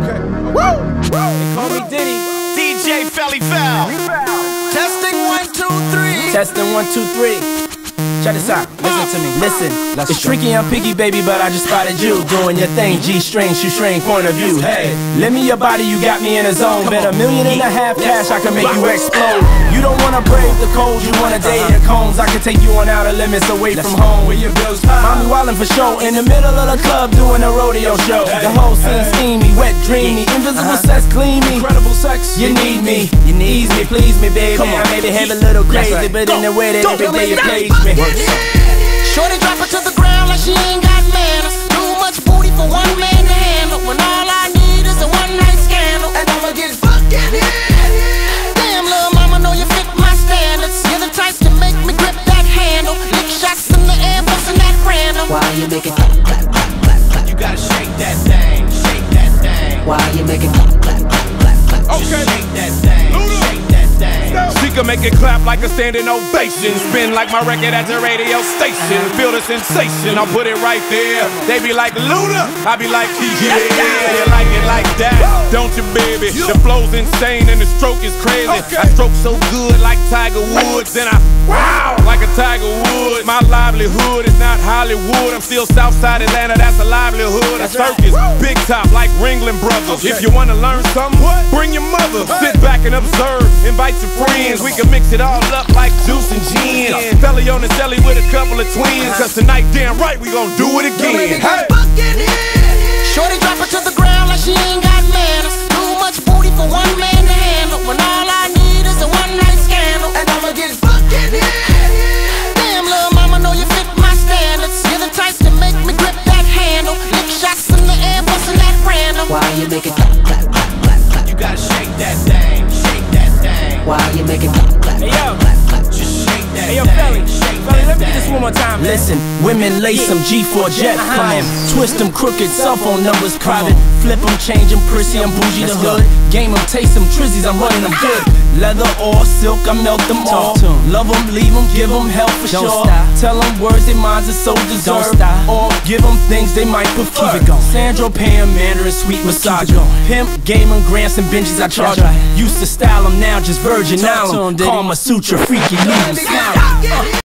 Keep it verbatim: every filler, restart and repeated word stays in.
Okay. Woo! Woo! They call me Diddy. D J Felly Foul. Testing one, two, three. Testing one, two, three. Check this out, listen to me, listen. Let's It's go. tricky, I'm picky, baby, but I just spotted you doing your thing, G-string, shoestring, point of view. Hey, lend me your body, you got me in a zone. Bet a million and a half cash, I can make you explode. You don't wanna brave the cold, you wanna date the cones. I can take you on outer limits away from home where your bills pay. Mommy wildin' for show, in the middle of the club doing a rodeo show. The whole scene steamy, wet, dreamy, invisible sex, gleamy. Incredible sex. You need me, you need me, please me, baby. I maybe have a little crazy, but in the way that every day you please me. Shorty drop her to the ground like she ain't got manners. Too much booty for one man to handle. When all I need is a one night scandal, and I'ma get fucking hit. Damn, little mama, know you fit my standards. You're the type to make me grip that handle. Lick shots in the air, bustin' that random. Why you make it clap, clap, clap, clap, clap? You gotta shake that thing, shake that thing. Why you make it clap, clap, clap, clap, clap? Just shake that thing, shake that thing. She can make it clap like a standing ovation. Spin like my record at the radio station. Feel the sensation, I'll put it right there. They be like, Luda, I be like, yeah, you like it like that, don't you, baby? The flow's insane and the stroke is crazy. I stroke so good like Tiger Woods, and I wow like a Tiger Woods. My livelihood is not Hollywood. I'm still Southside Atlanta, that's a livelihood. A circus, big top like Ringling Brothers. If you wanna learn something, bring your mother. Sit back and observe, invite your friends. We can mix it all up like juice and gin. Felly on the celly with a couple of twins. Cause tonight, damn right, we gon' do it again. Hey! Shorty drop her to the ground like she ain't got manners. Too much booty for one man to handle. When all I need is a one night scandal, and I'ma get fucking hit. Damn, little mama, know you fit my standards. You're the type to make me grip that handle. Lick shots in the air, bustin' that random. Why you make it clap, clap, clap, clap, clap? You gotta shake that thing, shake that thing. Why you make it clap, clap, Hey, yo. clap, clap, clap? Just shake that Hey, yo, thing, Felly, shake Felly, let that me get this thing. one more time. Listen, women lace them G four jet, come on. Twist them crooked, cell phone numbers private. Flip them, change them, prissy, I'm bougie the hood. Game them, taste them, trizzies, I'm running them good. Leather or silk, I melt them all. Love them, leave them, give them hell for sure. Tell them words they minds are so deserved. Or give them things they might prefer. Sandro, Pam, Mandarin, sweet massager. Pimp, game them, grants and benches I charge her. Used to style them, now just Virgin Island. Call my suture, freaky, leave them smile.